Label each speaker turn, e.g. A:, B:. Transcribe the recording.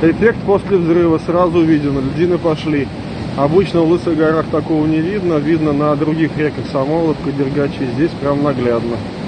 A: Эффект после взрыва сразу виден, льдины пошли. Обычно в Лысых горах такого не видно, видно на других реках Самоловка, Дергачи, здесь прям наглядно.